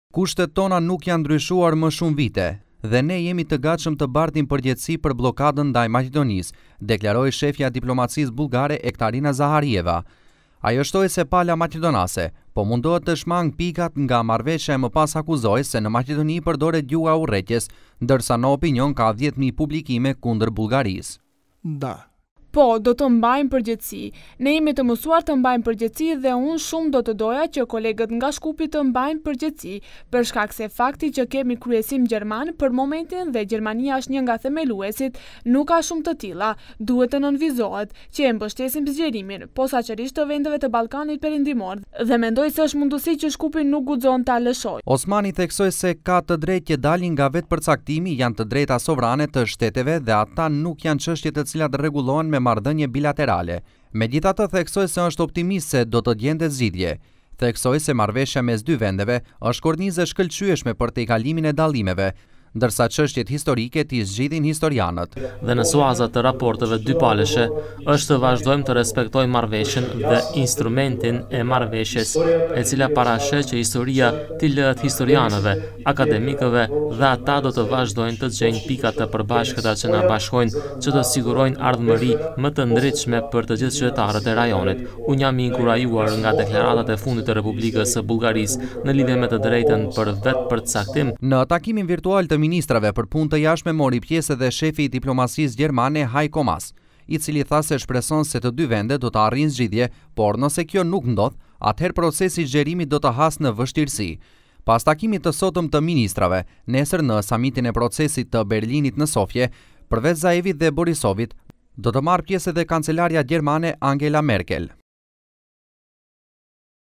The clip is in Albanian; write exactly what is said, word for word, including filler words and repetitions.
Kushtet tona nuk janë ndryshuar më shumë vite dhe ne jemi të gatshëm të bartim përgjegjësi për bllokadën ndaj Maqedonisë, deklaroi shefja e diplomacisë bullgare Ektarina Zaharieva. Ajo shtoi se pala maqedonase po mundohet të shmang pikat nga marrëveshja e më pas akuzoi se në Maqedoni përdoret gjuha urrëqes, ndërsa në opinion ka dhjetë mijë publikime kundër Bullgarisë. Da. Po, do të mbajmë përgjegjësi. Ne jemi të mësuar të mbajmë përgjegjësi dhe unë shumë do të doja që kolegët nga Shkupi të mbajnë përgjegjësi, për shkak se fakti që kemi kryesim gjerman për momentin dhe Gjermania është një nga themeluesit, nuk ka shumë të tilla, duhet të nënvizohet që e mbështesim zgjerimin, posaçërisht të vendeve të Ballkanit Perëndimor, dhe mendoj se është mundësi që Shkupi nuk guxon ta lëshojë. Osmani theksoi se ka të drejtë që dalin nga vetë përcaktimi janë të drejta sovrane të shteteve dhe ata nuk janë çështje të cilat rregullohen me marrëdhënie bilaterale. Megjithatë theksoi se është optimist se do të gjendet zgjidhje. Theksoi se marrëveshja mes dy vendeve është kornizë e shkëlqyeshme për tejkalimin e dallimeve, ndërsa çështjet historike t'i zgjidhin historianët. Dhe në suazat të raporteve dypaleshe është të vazhdojmë të respektojmë marrëveshjen dhe instrumentin e marrëveshjes, e cila parashë që historia t'i lëhet historianëve, akademikëve dhe ata do të vazhdojnë të gjejnë pikat të përbashkëta që na bashkojnë, që të sigurojnë ardhmëri më të ndritshme për të gjithë qytetarët e rajonit. Unë jam i inkurajuar nga deklaratat e fundit të Republikës së Bullgarisë në lidhje me të drejtën për vetë përcaktim. Në takimin virtual të ministrave për punë të jashtme mori pjesë edhe shefi i diplomacisë gjermane Heiko Maas, i cili tha se shpreson se të dy vendet do të arrijnë zgjidhje, por nëse kjo nuk ndodh, atëherë procesi i zgjerimit do të hasë në vështirësi. Pas takimit të sotëm të ministrave, nesër në samitin e procesit të Berlinit në Sofje, përveç Zaevit dhe Borisovit, do të marrë pjesë edhe kancelarja gjermane Angela Merkel.